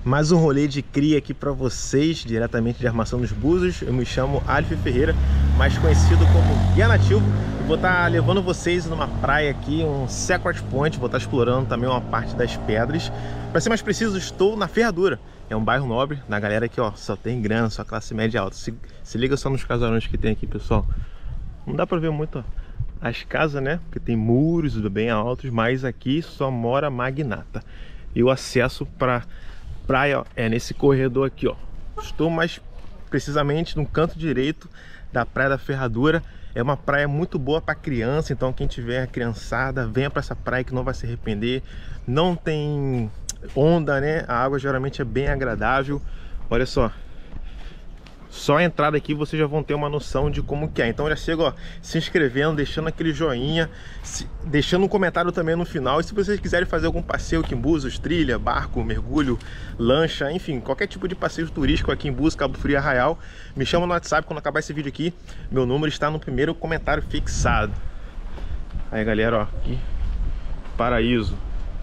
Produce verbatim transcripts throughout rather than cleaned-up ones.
Mais um rolê de cria aqui para vocês, diretamente de Armação dos Búzios. Eu me chamo Alif Ferreira, mais conhecido como Guia Nativo. E vou estar levando vocês numa praia aqui, um Secret Point. Vou estar explorando também uma parte das pedras. Para ser mais preciso, estou na Ferradura. É um bairro nobre, da galera aqui, ó, só tem grana, só classe média alta. Se, se liga só nos casarões que tem aqui, pessoal. Não dá para ver muito, ó, as casas, né? Porque tem muros bem altos, mas aqui só mora magnata. E o acesso para praia, ó, é nesse corredor aqui, ó. Estou mais precisamente no canto direito da Praia da Ferradura. É uma praia muito boa para criança, então quem tiver criançada, venha para essa praia que não vai se arrepender. Não tem onda, né? A água geralmente é bem agradável. Olha só. Só a entrada aqui vocês já vão ter uma noção de como que é. Então já chega, ó, se inscrevendo, deixando aquele joinha, se, deixando um comentário também no final. E se vocês quiserem fazer algum passeio aqui em Búzios, trilha, barco, mergulho, lancha, enfim, qualquer tipo de passeio turístico aqui em Búzios, Cabo Frio, Arraial, me chama no WhatsApp quando acabar esse vídeo aqui. Meu número está no primeiro comentário fixado. Aí, galera, ó, aqui, paraíso.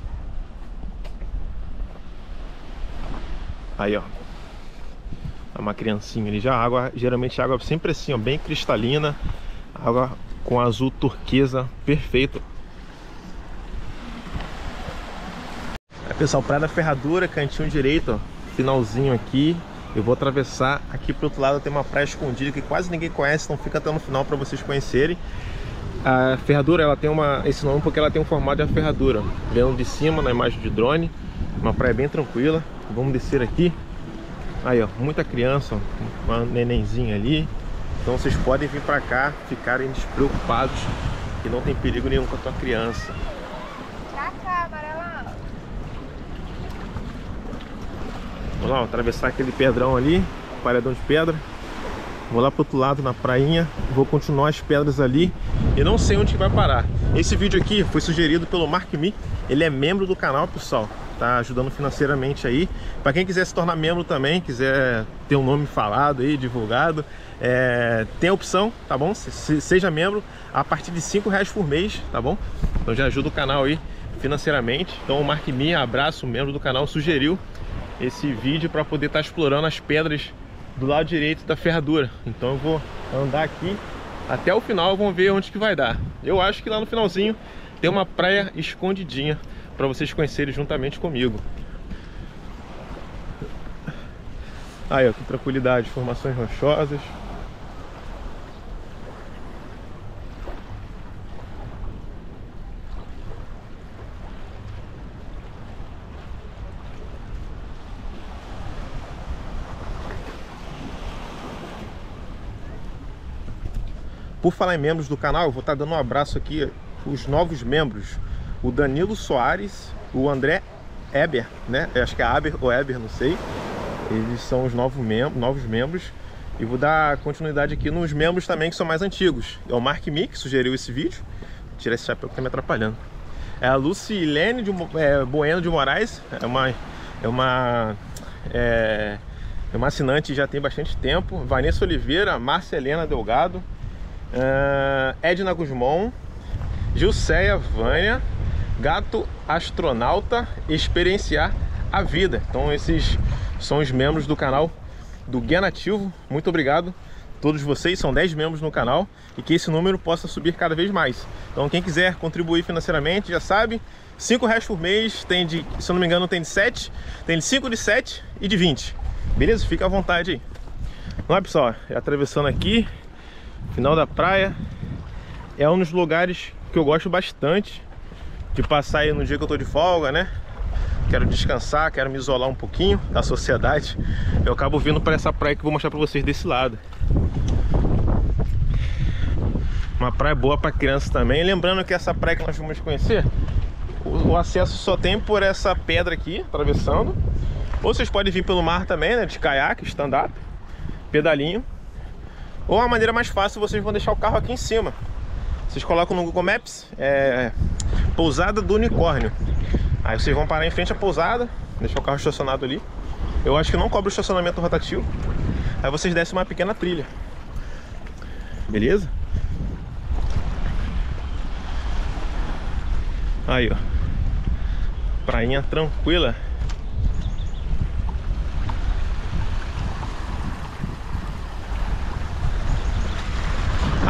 Aí, ó. Uma criancinha ali, já a água, geralmente a água sempre assim, ó, bem cristalina, água com azul turquesa, perfeito. Aí, pessoal, Praia da Ferradura, cantinho direito, ó, finalzinho aqui. Eu vou atravessar aqui pro outro lado, tem uma praia escondida que quase ninguém conhece, então fica até no final para vocês conhecerem. A Ferradura, ela tem uma, esse nome porque ela tem um formato de ferradura, vendo de cima na imagem de drone. Uma praia bem tranquila. Vamos descer aqui. Aí, ó, muita criança, ó, uma nenenzinha ali. Então vocês podem vir pra cá, ficarem despreocupados, que não tem perigo nenhum com a tua criança. Vamos lá, ó, atravessar aquele pedrão ali, paredão de pedra. Vou lá pro outro lado na prainha, vou continuar as pedras ali e não sei onde vai parar. Esse vídeo aqui foi sugerido pelo Mark Me, ele é membro do canal, pessoal. Tá ajudando financeiramente aí. Para quem quiser se tornar membro também, quiser ter um nome falado aí, divulgado, é, tem a opção, tá bom? Se, seja membro a partir de cinco reais por mês, tá bom? Então já ajuda o canal aí financeiramente. Então o Mark Me, abraço, membro do canal, sugeriu esse vídeo para poder estar tá explorando as pedras do lado direito da Ferradura. Então eu vou andar aqui até o final, vamos ver onde que vai dar. Eu acho que lá no finalzinho tem uma praia escondidinha para vocês conhecerem juntamente comigo. Aí, ó, que tranquilidade, formações rochosas. Por falar em membros do canal, eu vou estar dando um abraço aqui os novos membros. O Danilo Soares, o André Eber, né? Eu acho que é Aber ou Eber, não sei. Eles são os novos, mem novos membros. E vou dar continuidade aqui nos membros também que são mais antigos. É o Mark Me, que sugeriu esse vídeo. Vou tirar esse chapéu que tá me atrapalhando. É a Lucilene de, é, Bueno de Moraes. É uma, é uma, é, é uma assinante já tem bastante tempo. Vanessa Oliveira, Márcia Helena Delgado, uh, Edna Guzmão, Gilceia Vânia, Gato Astronauta, Experienciar a Vida. Então esses são os membros do canal do Guia Nativo. Muito obrigado a todos vocês, são dez membros no canal. E que esse número possa subir cada vez mais. Então quem quiser contribuir financeiramente, já sabe, cinco reais por mês. Tem de, se eu não me engano, tem de sete, tem de cinco, de sete e de vinte. Beleza? Fica à vontade aí. Vamos lá, pessoal, é atravessando aqui, final da praia. É um dos lugares que eu gosto bastante de passar aí no dia que eu tô de folga, né? Quero descansar, quero me isolar um pouquinho da sociedade. Eu acabo vindo para essa praia que eu vou mostrar para vocês desse lado. Uma praia boa para criança também. Lembrando que essa praia que nós vamos conhecer, o, o acesso só tem por essa pedra aqui, atravessando. Ou vocês podem vir pelo mar também, né? De caiaque, stand-up, pedalinho. Ou a maneira mais fácil, vocês vão deixar o carro aqui em cima. Vocês colocam no Google Maps, é, Pousada do Unicórnio. Aí vocês vão parar em frente à pousada, deixar o carro estacionado ali. Eu acho que não cobra o estacionamento rotativo. Aí vocês descem uma pequena trilha. Beleza? Aí, ó. Prainha tranquila.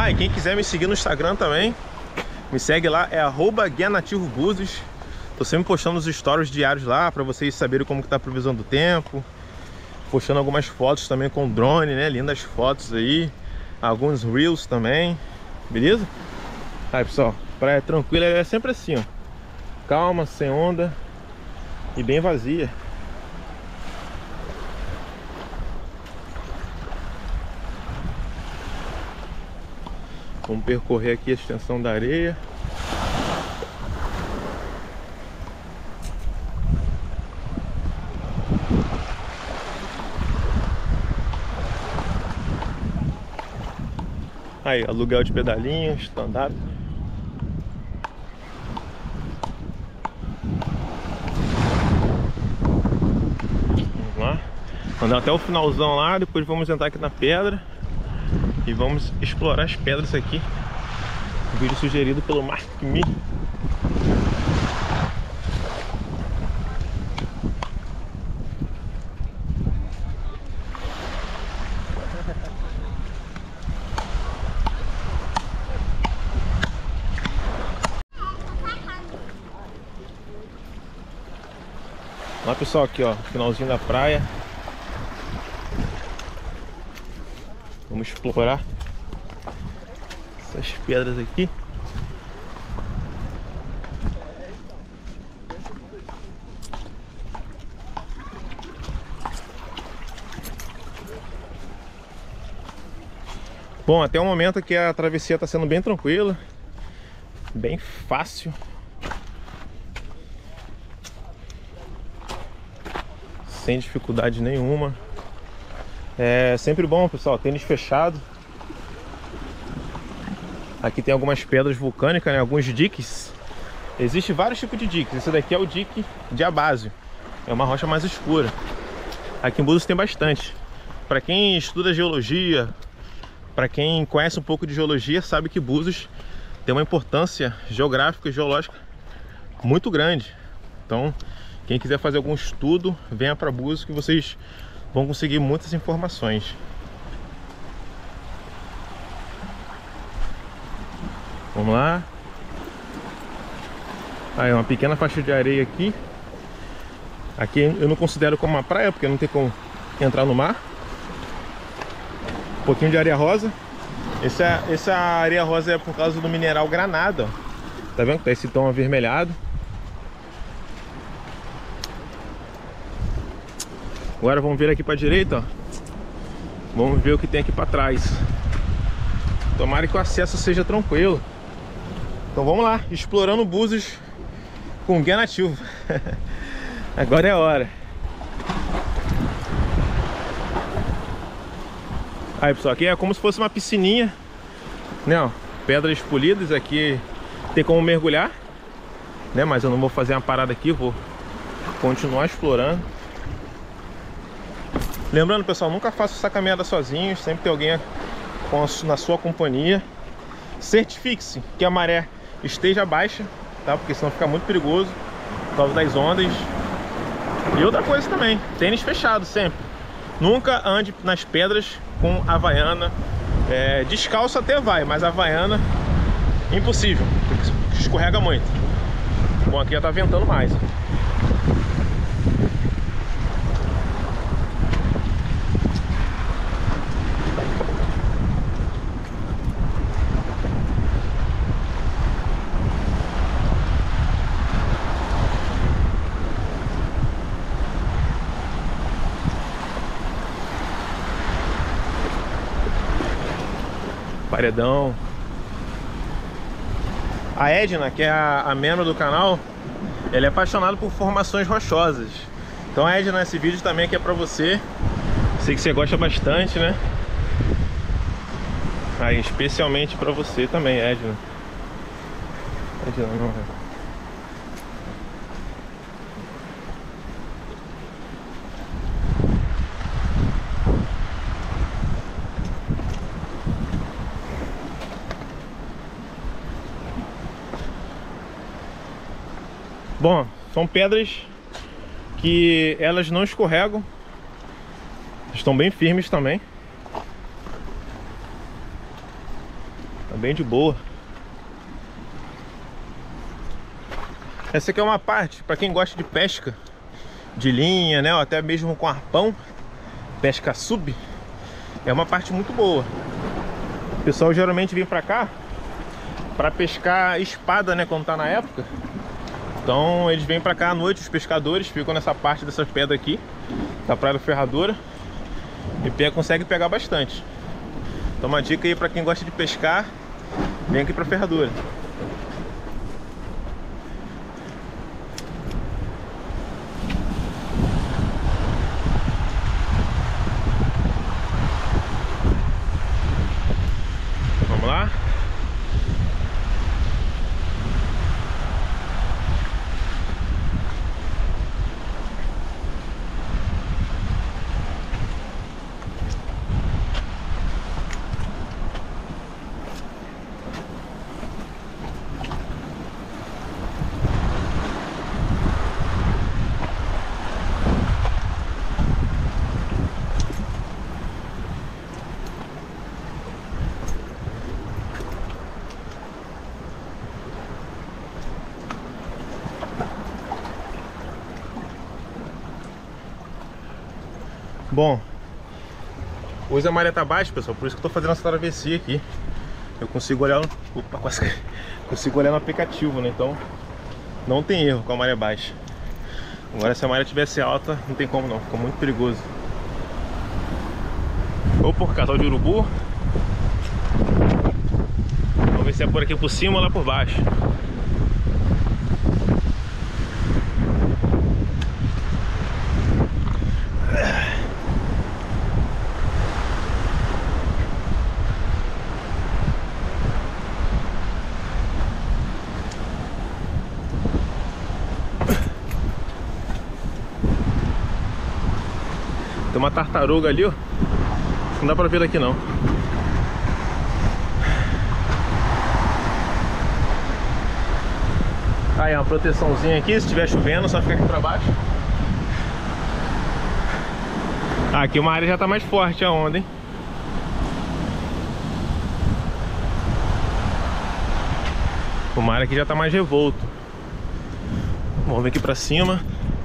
Ah, e quem quiser me seguir no Instagram também, me segue lá, é arroba Guia Nativo Búzios. Tô sempre postando os stories diários lá, pra vocês saberem como que tá a previsão do tempo. Postando algumas fotos também com drone, né? Lindas fotos aí. Alguns reels também. Beleza? Aí, pessoal, praia tranquila é sempre assim, ó. Calma, sem onda e bem vazia. Vamos percorrer aqui a extensão da areia. Aí, aluguel de pedalinho, stand-up. Vamos lá. Andar até o finalzão lá, depois vamos entrar aqui na pedra. E vamos explorar as pedras aqui. Um vídeo sugerido pelo Mark Me. Lá, pessoal, aqui ó, finalzinho da praia. Vamos explorar essas pedras aqui. Bom, até o momento aqui a travessia está sendo bem tranquila, bem fácil. Sem dificuldade nenhuma. É sempre bom, pessoal, tênis fechado. Aqui tem algumas pedras vulcânicas, né? Alguns diques. Existem vários tipos de diques. Esse daqui é o dique de Abásio. É uma rocha mais escura. Aqui em Búzios tem bastante. Para quem estuda geologia, para quem conhece um pouco de geologia, sabe que Búzios tem uma importância geográfica e geológica muito grande. Então, quem quiser fazer algum estudo, venha para Búzios que vocês vão conseguir muitas informações. Vamos lá. Aí, uma pequena faixa de areia aqui. Aqui eu não considero como uma praia, porque não tem como entrar no mar. Um pouquinho de areia rosa. Essa, essa areia rosa é por causa do mineral granada, ó. Tá vendo que tá esse tom avermelhado? Agora vamos ver aqui para a direita, ó. Vamos ver o que tem aqui para trás. Tomara que o acesso seja tranquilo. Então vamos lá, explorando Búzios com Guia Nativo. Agora é a hora. Aí, pessoal, aqui é como se fosse uma piscininha, né, ó, pedras polidas. Aqui tem como mergulhar, né, mas eu não vou fazer uma parada aqui, vou continuar explorando. Lembrando, pessoal, nunca faça essa caminhada sozinho, sempre tem alguém com a, na sua companhia. Certifique-se que a maré esteja baixa, tá? Porque senão fica muito perigoso por causa das ondas. E outra coisa também, tênis fechado sempre. Nunca ande nas pedras com Havaiana. É, descalço até vai, mas Havaiana impossível, porque escorrega muito. Bom, aqui já tá ventando mais. Paredão. A Edna, que é a, a membro do canal, ela é apaixonada por formações rochosas. Então a Edna, esse vídeo também aqui é pra você. Sei que você gosta bastante, né? Aí, especialmente pra você também, Edna. Edna não é. Bom, são pedras que elas não escorregam, estão bem firmes também. bem de boa. Essa aqui é uma parte para quem gosta de pesca de linha, né, ou até mesmo com arpão, pesca sub. É uma parte muito boa. O pessoal geralmente vem pra cá para pescar espada, né, quando tá na época. Então eles vêm pra cá à noite, os pescadores ficam nessa parte dessas pedras aqui da Praia da Ferradura e pega, consegue pegar bastante. Então uma dica aí para quem gosta de pescar, vem aqui pra Ferradura. Vamos lá. Bom, hoje a maré tá baixa, pessoal, por isso que eu tô fazendo essa travessia aqui. Eu consigo olhar no... Opa, quase... consigo olhar no aplicativo, né? Então não tem erro com a maré baixa. Agora se a maré tivesse alta, não tem como não, fica muito perigoso. Ou por casal de urubu. Vamos ver se é por aqui por cima ou lá por baixo. Tem uma tartaruga ali, ó. Não dá pra ver daqui não. Aí, uma proteçãozinha aqui, se estiver chovendo, só fica aqui pra baixo. Ah, aqui uma área já tá mais forte a onda, hein? O mar aqui já tá mais revolto. Vamos vir aqui pra cima.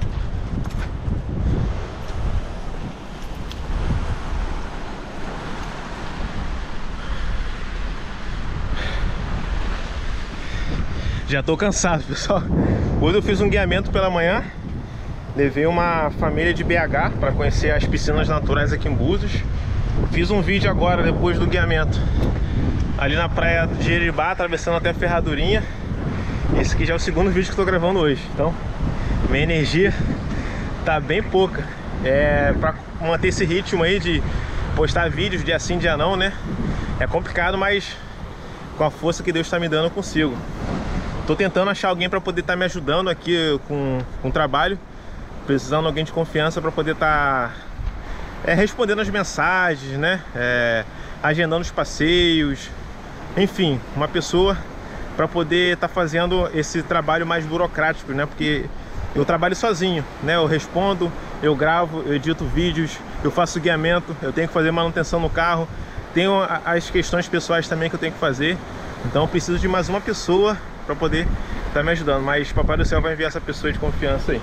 Já tô cansado, pessoal. Hoje eu fiz um guiamento pela manhã. Levei uma família de B H para conhecer as piscinas naturais aqui em Búzios. Fiz um vídeo agora, depois do guiamento, ali na praia de Jeribá, atravessando até a Ferradurinha. Esse aqui já é o segundo vídeo que eu tô gravando hoje. Então, minha energia tá bem pouca. É, para manter esse ritmo aí de postar vídeos dia sim, dia não, né? É complicado, mas com a força que Deus tá me dando eu consigo. Tô tentando achar alguém para poder estar tá me ajudando aqui com, com o trabalho. Precisando de alguém de confiança para poder estar tá, é, respondendo as mensagens, né? É, agendando os passeios. Enfim, uma pessoa para poder estar tá fazendo esse trabalho mais burocrático, né? Porque eu trabalho sozinho, né? Eu respondo, eu gravo, eu edito vídeos, eu faço guiamento, eu tenho que fazer manutenção no carro. Tenho as questões pessoais também que eu tenho que fazer. Então eu preciso de mais uma pessoa para poder estar tá me ajudando, mas Papai do Céu vai enviar essa pessoa de confiança aí.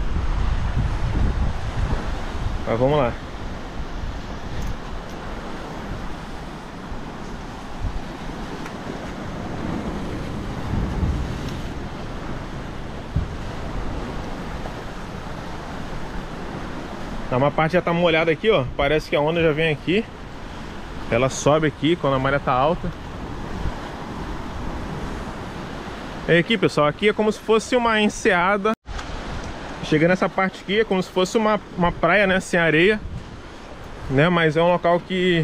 Mas vamos lá. Uma parte já tá molhada aqui, ó. Parece que a onda já vem aqui. Ela sobe aqui quando a maré tá alta. É aqui, pessoal, aqui é como se fosse uma enseada. Chegando nessa parte aqui é como se fosse uma, uma praia, né, sem areia, né, mas é um local que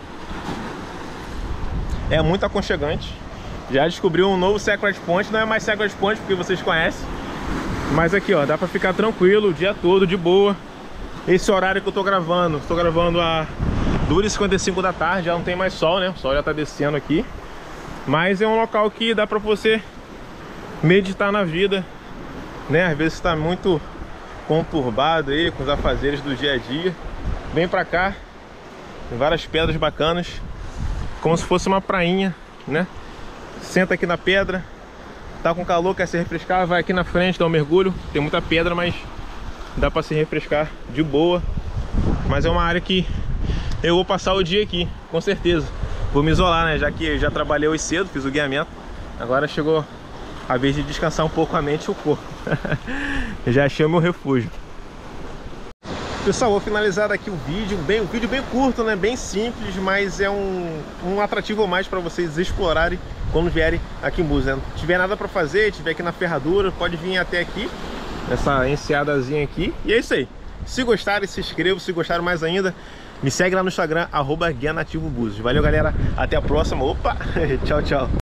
é muito aconchegante. Já descobri um novo Secret Point, não é mais Secret Point porque vocês conhecem, mas aqui, ó, dá pra ficar tranquilo o dia todo, de boa. Esse horário que eu tô gravando, tô gravando a duas e cinquenta e cinco da tarde, já não tem mais sol, né, o sol já tá descendo aqui, mas é um local que dá pra você meditar na vida, né? Às vezes está muito conturbado aí com os afazeres do dia a dia. Vem pra cá, tem várias pedras bacanas, como se fosse uma prainha, né? senta aqui na pedra, tá com calor, quer se refrescar, vai aqui na frente, dá um mergulho. Tem muita pedra, mas dá pra se refrescar de boa. Mas é uma área que eu vou passar o dia aqui, com certeza. Vou me isolar, né? Já que eu já trabalhei hoje cedo, fiz o guiamento. Agora chegou a vez de descansar um pouco a mente e o corpo. Já achei o meu refúgio. Pessoal, vou finalizar aqui o vídeo. Bem, um vídeo bem curto, né? Bem simples, mas é um, um atrativo a mais para vocês explorarem quando vierem aqui em Búzios, né? Se tiver nada para fazer, tiver aqui na ferradura, pode vir até aqui, nessa enseadazinha aqui. E é isso aí. Se gostarem, se inscrevam. Se gostaram mais ainda, me segue lá no Instagram, arroba Guia Nativo Búzios. Valeu, galera. Até a próxima. Opa! Tchau, tchau.